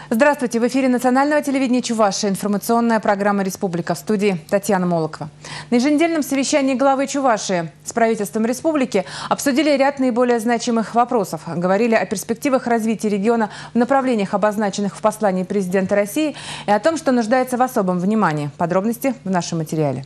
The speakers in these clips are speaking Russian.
Здравствуйте! В эфире национального телевидения Чувашии информационная программа «Республика». В студии Татьяна Молокова. На еженедельном совещании главы Чувашии с правительством республики обсудили ряд наиболее значимых вопросов. Говорили о перспективах развития региона в направлениях, обозначенных в послании президента России, и о том, что нуждается в особом внимании. Подробности в нашем материале.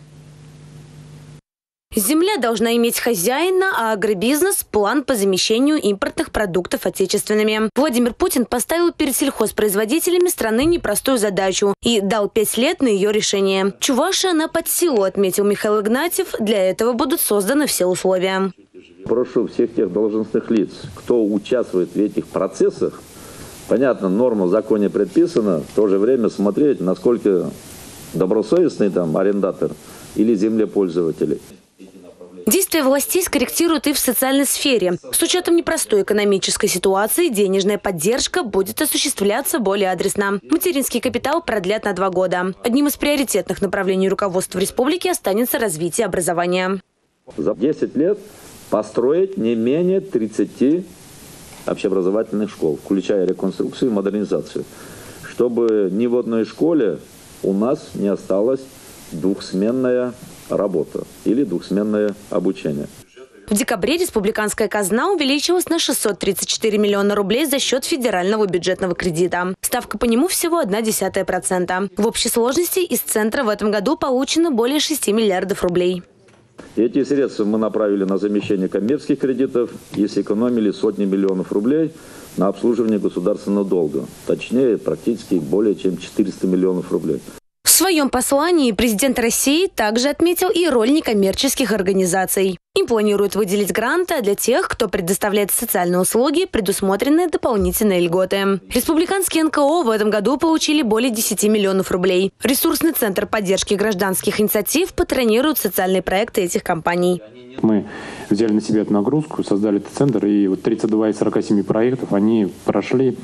Земля должна иметь хозяина, а агробизнес – план по замещению импортных продуктов отечественными. Владимир Путин поставил перед сельхозпроизводителями страны непростую задачу и дал 5 лет на ее решение. Чувашия она под силу, отметил Михаил Игнатьев. Для этого будут созданы все условия. Прошу всех тех должностных лиц, кто участвует в этих процессах, понятно, норма в законе предписана, в то же время смотреть, насколько добросовестный там арендатор или землепользователи. Действия властей скорректируют и в социальной сфере. С учетом непростой экономической ситуации денежная поддержка будет осуществляться более адресно. Материнский капитал продлят на 2 года. Одним из приоритетных направлений руководства республики останется развитие образования. За 10 лет построить не менее 30 общеобразовательных школ, включая реконструкцию и модернизацию, чтобы ни в одной школе у нас не осталась двухсменная работа или двухсменное обучение. В декабре республиканская казна увеличилась на 634 миллиона рублей за счет федерального бюджетного кредита. Ставка по нему всего 0,1%. В общей сложности из центра в этом году получено более 6 миллиардов рублей. Эти средства мы направили на замещение коммерческих кредитов и сэкономили сотни миллионов рублей на обслуживание государственного долга. Точнее, практически более чем 400 миллионов рублей. В своем послании президент России также отметил и роль некоммерческих организаций. Им планируют выделить гранты, а для тех, кто предоставляет социальные услуги, предусмотрены дополнительные льготы. Республиканские НКО в этом году получили более 10 миллионов рублей. Ресурсный центр поддержки гражданских инициатив патронирует социальные проекты этих компаний. Мы взяли на себя эту нагрузку, создали этот центр, и вот 32 из 47 проектов они прошли,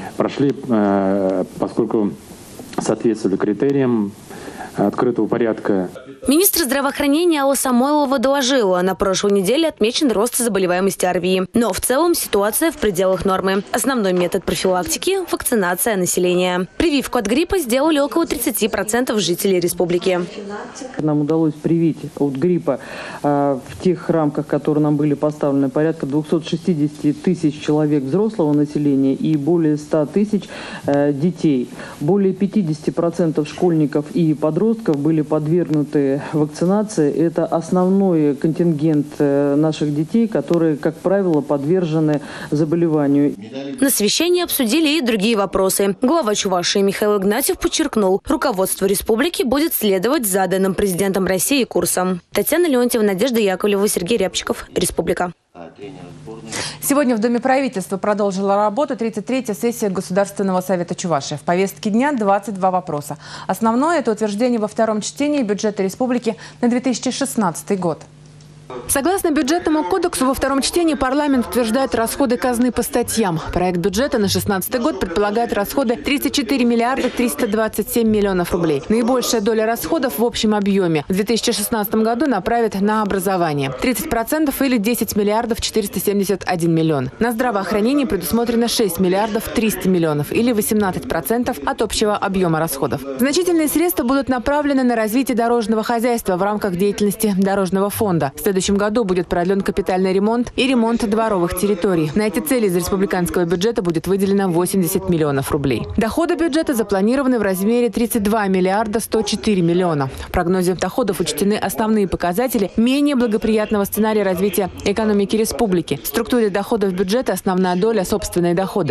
поскольку соответствовали критериям открытого порядка. Министр здравоохранения Алла Самойлова доложила, на прошлой неделе отмечен рост заболеваемости ОРВИ. Но в целом ситуация в пределах нормы. Основной метод профилактики – вакцинация населения. Прививку от гриппа сделали около 30% жителей республики. Нам удалось привить от гриппа в тех рамках, которые нам были поставлены, порядка 260 тысяч человек взрослого населения и более 100 тысяч детей. Более 50% школьников и подростков были подвергнуты вакцинации. Это основной контингент наших детей, которые, как правило, подвержены заболеванию. На совещании обсудили и другие вопросы. Глава Чувашии Михаил Игнатьев подчеркнул, руководство республики будет следовать заданным президентом России курсам. Татьяна Леонтьева, Надежда Яковлева, Сергей Рябчиков. Республика. Сегодня в Доме правительства продолжила работу 33-я сессия Государственного совета Чувашии. В повестке дня 22 вопроса. Основное – это утверждение во втором чтении бюджета республики на 2016 год. Согласно бюджетному кодексу, во втором чтении парламент утверждает расходы казны по статьям. Проект бюджета на 2016 год предполагает расходы 34 миллиарда 327 миллионов рублей. Наибольшая доля расходов в общем объеме в 2016 году направят на образование. 30% или 10 миллиардов 471 миллион. На здравоохранение предусмотрено 6 миллиардов 300 миллионов или 18% от общего объема расходов. Значительные средства будут направлены на развитие дорожного хозяйства в рамках деятельности Дорожного фонда. В следующем году будет продлен капитальный ремонт и ремонт дворовых территорий. На эти цели из республиканского бюджета будет выделено 80 миллионов рублей. Доходы бюджета запланированы в размере 32 миллиарда 104 миллиона. В прогнозе доходов учтены основные показатели менее благоприятного сценария развития экономики республики. В структуре доходов бюджета основная доля – собственные доходы –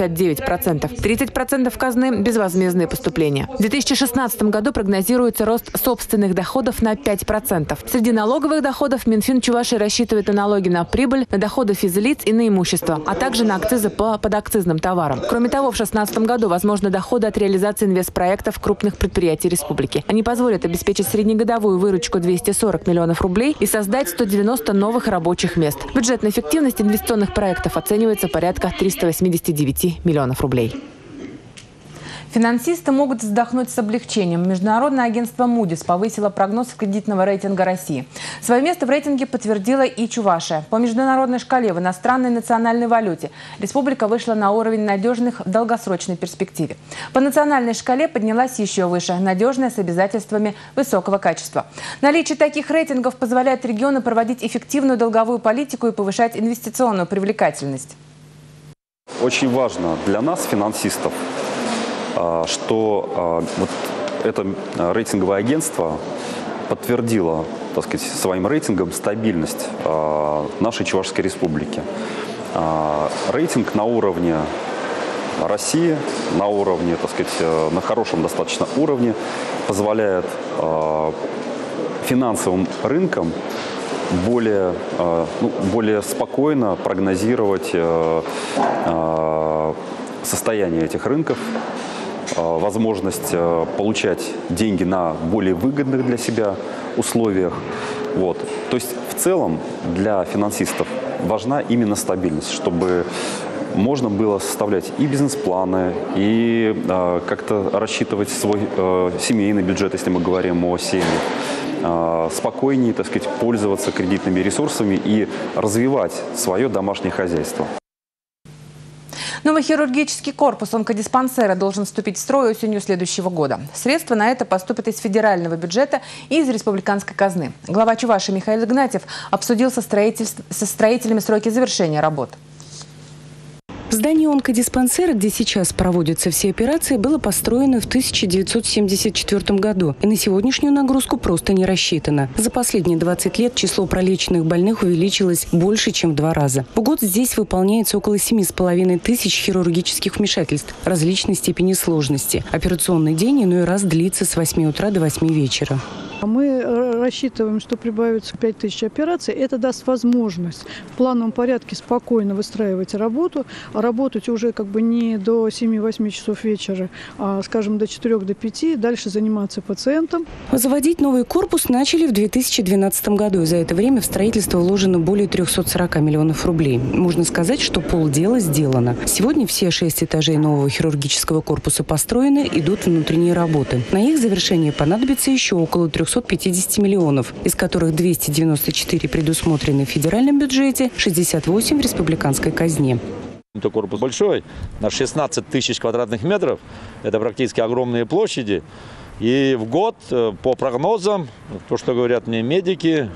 69%. 30% казны – безвозмездные поступления. В 2016 году прогнозируется рост собственных доходов на 5%. Среди налоговых доходов Минфин Чувашии рассчитывает на налоги на прибыль, на доходы физлиц и на имущество, а также на акцизы по подакцизным товарам. Кроме того, в 2016 году возможны доходы от реализации инвестпроектов крупных предприятий республики. Они позволят обеспечить среднегодовую выручку 240 миллионов рублей и создать 190 новых рабочих мест. Бюджетная эффективность инвестиционных проектов оценивается порядка 389 миллионов рублей. Финансисты могут вздохнуть с облегчением. Международное агентство Moody's повысило прогноз кредитного рейтинга России. Свое место в рейтинге подтвердила и Чувашия. По международной шкале в иностранной национальной валюте республика вышла на уровень надежных в долгосрочной перспективе. По национальной шкале поднялась еще выше, надежная с обязательствами высокого качества. Наличие таких рейтингов позволяет региону проводить эффективную долговую политику и повышать инвестиционную привлекательность. Очень важно для нас, финансистов, что вот это рейтинговое агентство подтвердило, так сказать, своим рейтингом стабильность нашей Чувашской республики. Рейтинг на уровне России, на уровне, так сказать, на хорошем достаточно уровне, позволяет финансовым рынкам более спокойно прогнозировать состояние этих рынков, возможность получать деньги на более выгодных для себя условиях. Вот. То есть в целом для финансистов важна именно стабильность, чтобы можно было составлять и бизнес-планы, и как-то рассчитывать свой семейный бюджет, если мы говорим о семьях, спокойнее, так сказать, пользоваться кредитными ресурсами и развивать свое домашнее хозяйство. Новый хирургический корпус онкодиспансера должен вступить в строй осенью следующего года. Средства на это поступят из федерального бюджета и из республиканской казны. Глава Чувашии Михаил Игнатьев обсудил со строителями сроки завершения работ. Здание онкодиспансера, где сейчас проводятся все операции, было построено в 1974 году. И на сегодняшнюю нагрузку просто не рассчитано. За последние 20 лет число пролеченных больных увеличилось больше, чем в 2 раза. В год здесь выполняется около 7,5 тысяч хирургических вмешательств различной степени сложности. Операционный день иной раз длится с 8 утра до 8 вечера. Мы рассчитываем, что прибавится 5000 операций. Это даст возможность в плановом порядке спокойно выстраивать работу, работать уже не до 7-8 часов вечера, а, скажем, до 4-5, дальше заниматься пациентом. Заводить новый корпус начали в 2012 году. И за это время в строительство вложено более 340 миллионов рублей. Можно сказать, что полдела сделано. Сегодня все 6 этажей нового хирургического корпуса построены, идут внутренние работы. На их завершение понадобится еще около 350 миллионов, из которых 294 предусмотрены в федеральном бюджете, 68 в республиканской казне. Это корпус большой, на 16 тысяч квадратных метров. Это практически огромные площади. И в год, по прогнозам, то, что говорят мне медики,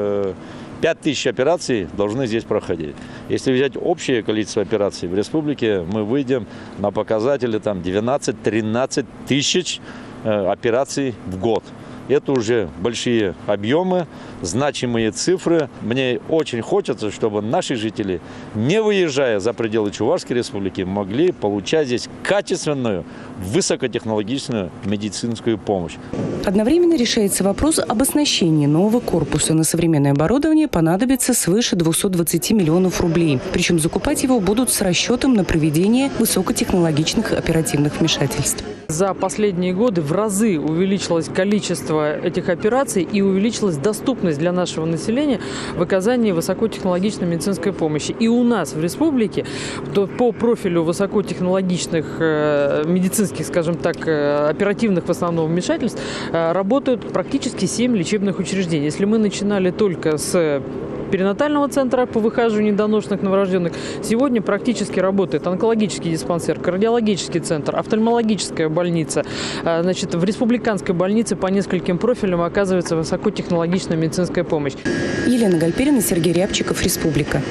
5000 операций должны здесь проходить. Если взять общее количество операций в республике, мы выйдем на показатели 12-13 тысяч операций в год. Это уже большие объемы, значимые цифры. Мне очень хочется, чтобы наши жители, не выезжая за пределы Чувашской республики, могли получать здесь качественную, высокотехнологичную медицинскую помощь. Одновременно решается вопрос об оснащении нового корпуса. На современное оборудование понадобится свыше 220 миллионов рублей. Причем закупать его будут с расчетом на проведение высокотехнологичных оперативных вмешательств. За последние годы в разы увеличилось количество этих операций и увеличилась доступность для нашего населения в оказании высокотехнологичной медицинской помощи. И у нас в республике по профилю высокотехнологичных медицинских, скажем так, оперативных в основном вмешательств работают практически 7 лечебных учреждений. Если мы начинали только с перинатального центра по выхаживанию недоношенных новорожденных, сегодня практически работает онкологический диспансер, кардиологический центр, офтальмологическая больница. Значит, в республиканской больнице по нескольким профилям оказывается высокотехнологичная медицинская помощь. Елена Гальперина, Сергей Рябчиков, Республика.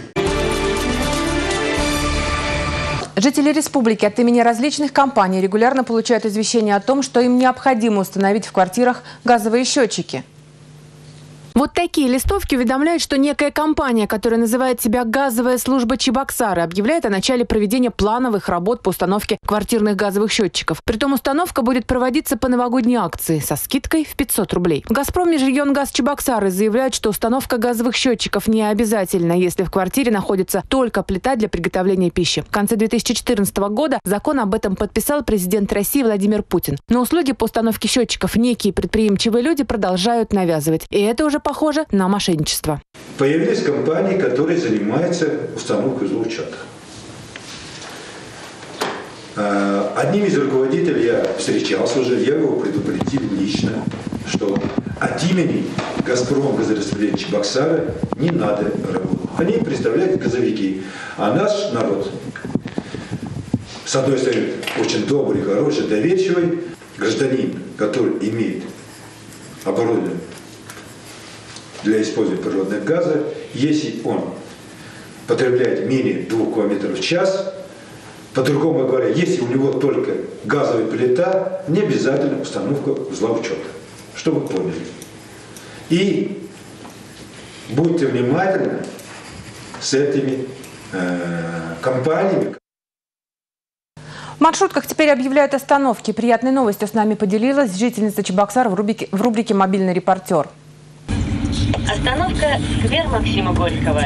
Жители республики от имени различных компаний регулярно получают извещения о том, что им необходимо установить в квартирах газовые счетчики. Вот такие листовки уведомляют, что некая компания, которая называет себя «Газовая служба Чебоксары», объявляет о начале проведения плановых работ по установке квартирных газовых счетчиков. Притом установка будет проводиться по новогодней акции со скидкой в 500 рублей. В «Газпром» Межрегионгаз Чебоксары заявляют, что установка газовых счетчиков не обязательна, если в квартире находится только плита для приготовления пищи. В конце 2014 года закон об этом подписал президент России Владимир Путин. Но услуги по установке счетчиков некие предприимчивые люди продолжают навязывать. И это уже похоже на мошенничество. Появились компании, которые занимаются установкой узлов чата. одним из руководителей я встречался уже, я его предупредил лично, что от имени «Газпром» газораспределения Чебоксары не надо работать. Они представляют газовики, а наш народ, с одной стороны, очень добрый, хороший, доверчивый гражданин, который имеет оборудование для использования природного газа, если он потребляет менее 2 км в час, по-другому говоря, если у него только газовая плита, не обязательно установка узла учета, чтобы вы поняли. И будьте внимательны с этими компаниями. В маршрутках теперь объявляют остановки. Приятной новостью с нами поделилась жительница Чебоксар в рубрике «Мобильный репортер». Остановка «Сквер Максима Горького».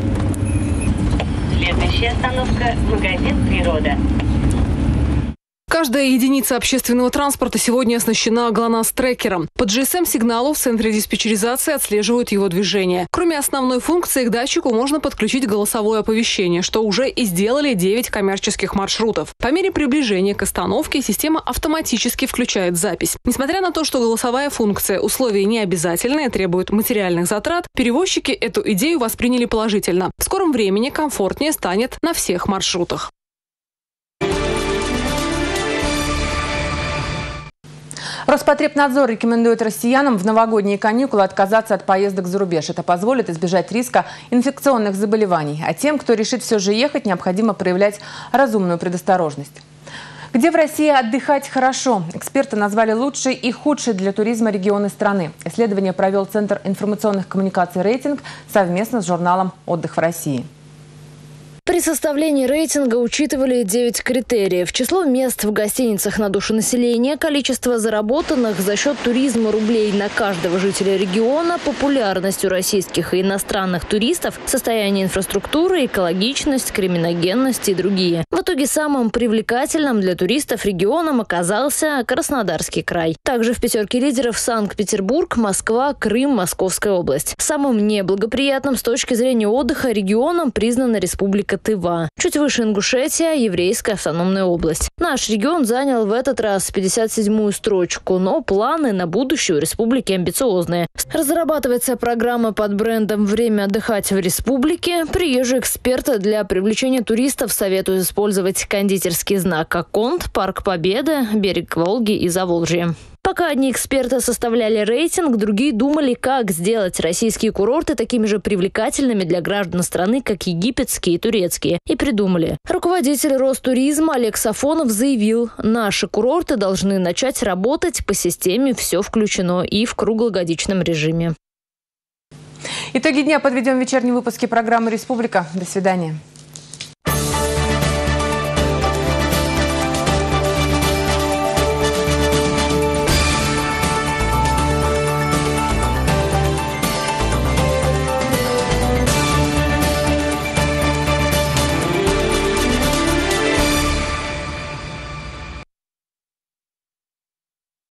Следующая остановка – магазин «Природа». Каждая единица общественного транспорта сегодня оснащена ГЛОНАСС-трекером. По GSM-сигналу в центре диспетчеризации отслеживают его движение. Кроме основной функции, к датчику можно подключить голосовое оповещение, что уже и сделали 9 коммерческих маршрутов. По мере приближения к остановке система автоматически включает запись. Несмотря на то, что голосовая функция условия не обязательная, требует материальных затрат, перевозчики эту идею восприняли положительно. В скором времени комфортнее станет на всех маршрутах. Роспотребнадзор рекомендует россиянам в новогодние каникулы отказаться от поездок за рубеж. Это позволит избежать риска инфекционных заболеваний. А тем, кто решит все же ехать, необходимо проявлять разумную предосторожность. Где в России отдыхать хорошо? Эксперты назвали лучшие и худшие для туризма регионы страны. Исследование провел Центр информационных коммуникаций «Рейтинг» совместно с журналом «Отдых в России». При составлении рейтинга учитывали 9 критериев. Число мест в гостиницах на душу населения, количество заработанных за счет туризма рублей на каждого жителя региона, популярность у российских и иностранных туристов, состояние инфраструктуры, экологичность, криминогенность и другие. В итоге самым привлекательным для туристов регионом оказался Краснодарский край. Также в пятерке лидеров Санкт-Петербург, Москва, Крым, Московская область. Самым неблагоприятным с точки зрения отдыха регионом признана Республика Тыва. Чуть выше Ингушетия – Еврейская автономная область. Наш регион занял в этот раз 57-ю строчку, но планы на будущее у республики амбициозные. Разрабатывается программа под брендом «Время отдыхать в республике». Приезжие эксперты для привлечения туристов советуют использовать кондитерский знак «Акконт», Парк Победы, берег Волги и Заволжье. Пока одни эксперты составляли рейтинг, другие думали, как сделать российские курорты такими же привлекательными для граждан страны, как египетские и турецкие. И придумали. Руководитель Ростуризма Олег Сафонов заявил, наши курорты должны начать работать по системе «Все включено» и в круглогодичном режиме. Итоги дня подведем в вечернем выпуске программы «Республика». До свидания.